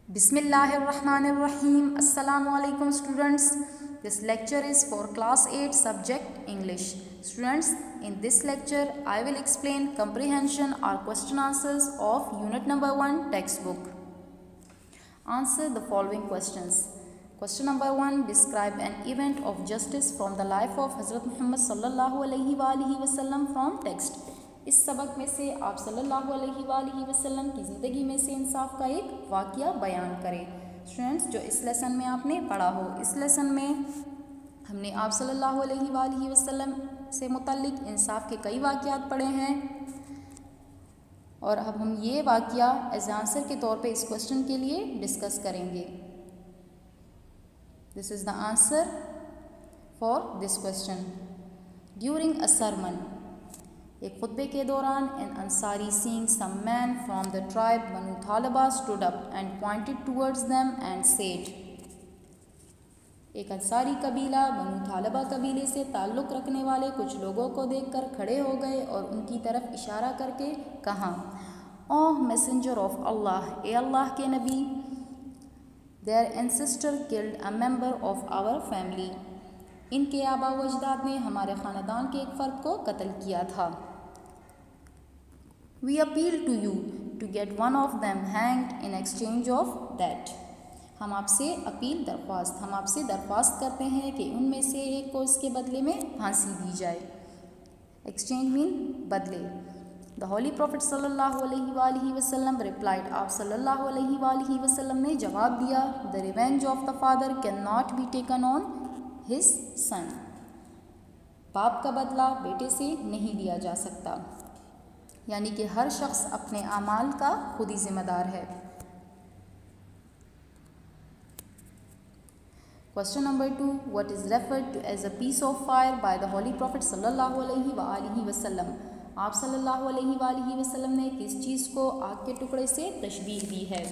Bismillahirrahmanirrahim. Assalamu alaikum students. This lecture is for class 8 subject English. Students, in this lecture I will explain comprehension or question answers of unit number 1 textbook. Answer the following questions. Question number 1, describe an event of justice from the life of Hazrat Muhammad sallallahu alaihi wasallam from text. इस सबक में से आप सल्लल्लाहु अलैहि वसल्लम की ज़िंदगी में से इंसाफ का एक वाक़या बयान करें। स्टूडेंट्स, जो इस लेसन में आपने पढ़ा हो, इस लेसन में हमने आप सल्लल्लाहु अलैहि वसल्लम से मुतल्लिक इंसाफ के कई वाक़यात पढ़े हैं और अब हम ये वाक़या एज आंसर के तौर पे इस क्वेश्चन के लिए डिस्कस करेंगे। This is the answer for this question. During a sermon, एक खुतबे के दौरान an Ansari seeing some men from the tribe Banu Thalaba stood up and pointed towards them and said, एक अंसारी कबीला बनु थालबा कबीले से ताल्लुक़ रखने वाले कुछ लोगों को देखकर खड़े हो गए और उनकी तरफ इशारा करके कहा, ओह मैसेंजर ऑफ अल्लाह, ए अल्लाह के नबी, their ancestor killed a member of our family, इनके आबा व अजदाद ने हमारे ख़ानदान के एक फ़र्द को कत्ल किया था। We appeal to you to get one of them hanged in exchange of that. हम आपसे हम आपसे दरख्वास्त करते हैं कि उनमें से एक को इसके बदले में फांसी दी जाए। Exchange मीन बदले। The Holy Prophet sallallahu alaihi wasallam replied, आप सल्लल्लाहु अलैहि वसल्लम ने जवाब दिया, The revenge of the father cannot be taken on his son. बाप का बदला बेटे से नहीं लिया जा सकता, यानी कि हर शख्स अपने आमाल का खुद ही जिम्मेदार है। Question number 2, what is referred to as a piece of fire by the holy prophet सल्लल्लाहु अलैहि वसल्लम। आप सल्लल्लाहु अलैहि वसल्लम ने किस चीज़ को आग के टुकड़े से तशबीह दी है।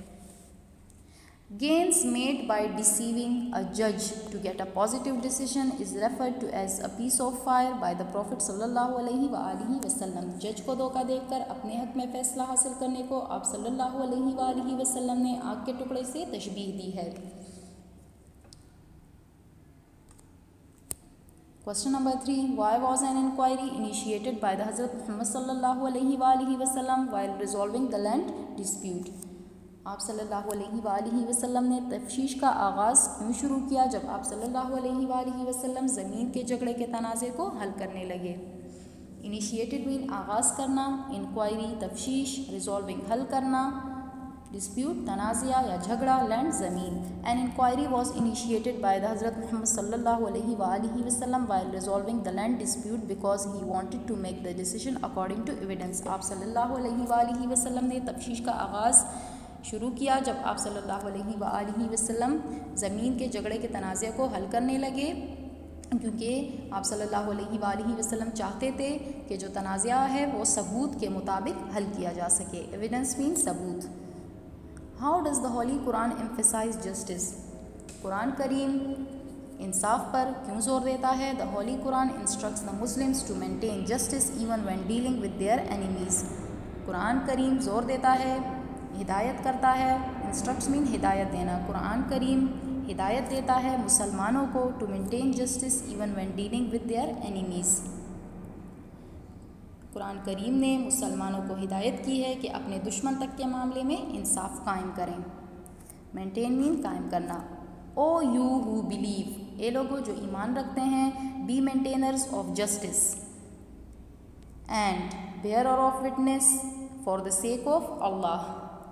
Gains made by deceiving a judge to get a positive decision is referred to as a piece of fire by the Prophet sallallahu alaihi wasallam. जज को धोखा देकर अपने हक में फैसला हासिल करने को आप सल्लल्लाहु अलैहि वसल्लम ने आग के टुकड़े से तशबीह दी है। Question number 3, why was an inquiry initiated by the Hazrat Muhammad sallallahu alaihi wasallam while resolving the land dispute? आप सल्लल्लाहु अलैहि वसल्लम ने तफ्तीश का आगाज़ क्यों शुरू किया जब आप सल्लल्लाहु अलैहि वसल्लम ज़मीन के झगड़े के तनाज़े को हल करने लगे। इनिशिएटेड मीन आगाज़ करना, इंक्वायरी तफ्तीश, रिजॉल्विंग हल करना, डिस्प्यूट तनाज़ा या झगड़ा, लैंड ज़मीन। An inquiry was initiated by the हज़रत मोहम्मद सल्लल्लाहु अलैहि वसल्लम while resolving the land dispute because he wanted to make the decision according to evidence. आप सल्लल्लाहु अलैहि वसल्लम ने तफ्तीश का आगाज़ शुरू किया जब आप सल्लल्लाहु अलैहि वसल्लम ज़मीन के झगड़े के तनाज़े को हल करने लगे, क्योंकि आप सल्लल्लाहु अलैहि वसल्लम चाहते थे कि जो तनाज़ा है वो सबूत के मुताबिक हल किया जा सके। एविडेंस मीन सबूत। How does the holy Quran emphasise justice. Quran Karim इंसाफ पर क्यों ज़ोर देता है। The holy Quran instructs the Muslims to maintain justice even when dealing with their enemies. Quran Karim ज़ोर देता है, हिदायत करता है। इंस्ट्रक्ट्स मीन हिदायत देना। कुरान करीम हिदायत देता है मुसलमानों को to maintain justice even when dealing with their enemies. Quran Karim ने मुसलमानों को हिदायत की है कि अपने दुश्मन तक के मामले में इंसाफ कायम करें। मेंटेन मीन कायम करना। ओ यू हु बिलीव, ए लोगों जो ईमान रखते हैं, be maintainers of justice and bearer of witness for the sake of Allah.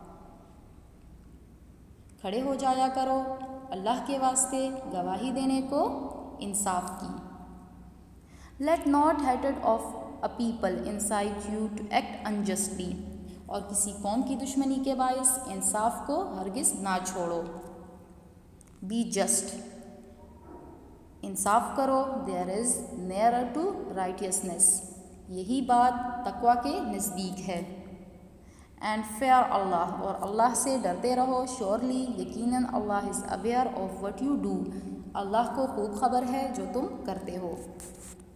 खड़े हो जाया करो अल्लाह के वास्ते गवाही देने को इंसाफ की। Let not hated of a people incite you to act unjustly, और किसी कौम की दुश्मनी के बायस इंसाफ को हरगिज़ ना छोड़ो। बी जस्ट, इंसाफ करो। There is nearer to righteousness, यही बात तकवा के नज़दीक है। एंड फेयर अल्लाह, और अल्लाह से डरते रहो। श्योरली, यकीनन, Allah is aware of what you do, Allah को खूब खबर है जो तुम करते हो।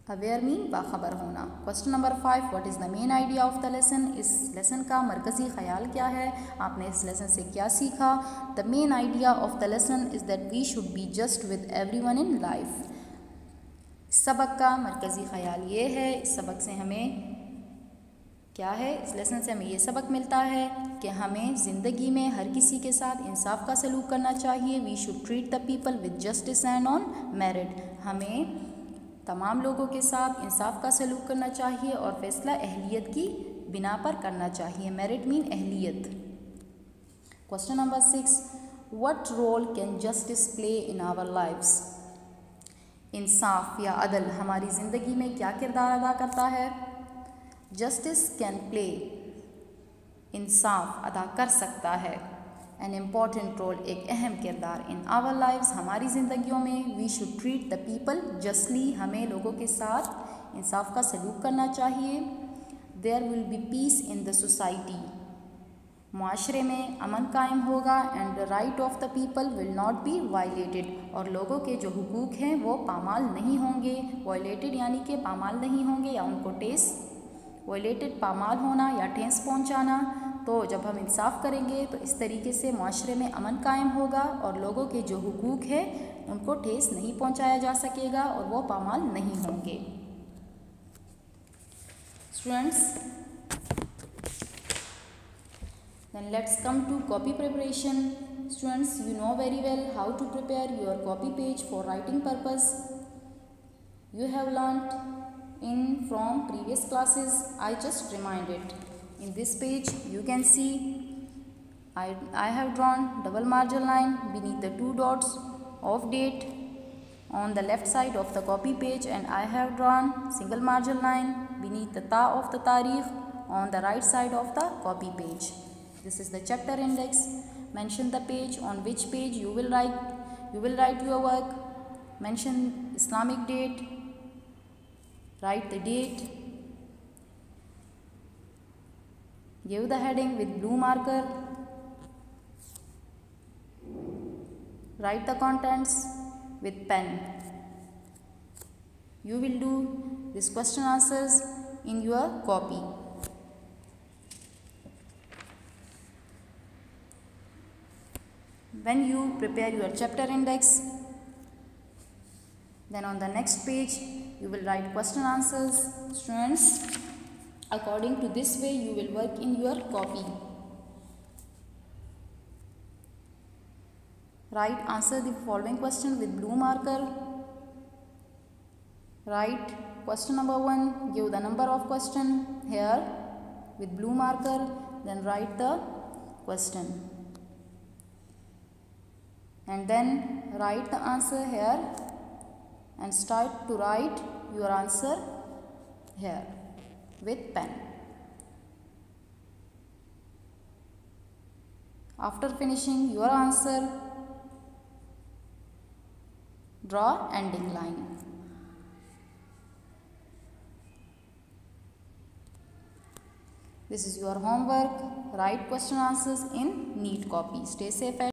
अवेयर मीन बाखबर होना। Question number 5, what is the main idea of the lesson? इस लेसन का मरकज़ी ख्याल क्या है? आपने इस लेसन से क्या सीखा? The main idea of the lesson is that we should be just with everyone in life. इस सबक का मरकज़ी ख्याल ये है, इस सबक से हमें क्या है, इस लेसन से हमें ये सबक मिलता है कि हमें ज़िंदगी में हर किसी के साथ इंसाफ का सलूक करना चाहिए। We should treat the people with justice and on merit. हमें तमाम लोगों के साथ इंसाफ का सलूक करना चाहिए और फैसला अहलियत की बिना पर करना चाहिए। मेरिट मीन अहलियत। Question number 6, what role can justice play in our lives? इंसाफ या अदल हमारी ज़िंदगी में क्या किरदार अदा करता है? जस्टिस कैन प्ले, इंसाफ अदा कर सकता है, एन इम्पॉर्टेंट रोल, एक अहम किरदार, इन आवर लाइव्स, हमारी ज़िंदगियों में। We should treat the people justly, हमें लोगों के साथ इंसाफ का सलूक करना चाहिए। There will be peace in the society, मुआशरे में अमन कायम होगा। And the right of the people will not be violated, और लोगों के जो हुकूक हैं वो पामाल नहीं होंगे। वायलेटेड यानी कि पामाल नहीं होंगे या उनको ठेस, वायलेटेड पामाल होना या ठेस पहुंचाना। तो जब हम इंसाफ करेंगे तो इस तरीके से मुआशरे में अमन कायम होगा और लोगों के जो हुकूक है उनको ठेस नहीं पहुंचाया जा सकेगा और वो पामाल नहीं होंगे। Students, then let's come to copy preparation. Students, you know very well how to prepare your copy page for writing purpose. You have learnt in from previous classes. I just remind it. In this page you can see I have drawn double margin line beneath the two dots of date on the left side of the copy page, and I have drawn single margin line beneath the ta of the tarikh on the right side of the copy page. This is the chapter index. Mention the page on which page you will write your work. Mention Islamic date. Write the date. Give the heading with blue marker. Write the contents with pen. You will do this question answers in your copy. When you prepare your chapter index, then on the next page you will write question answers. Students, according to this way you will work in your copy. Write answer the following question with blue marker. Write question number 1, give the number of question here with blue marker, then write the question, and then write the answer here and start to write your answer here with pen. After finishing your answer, draw ending line. This is your homework. Write question answers in neat copy. Stay safe.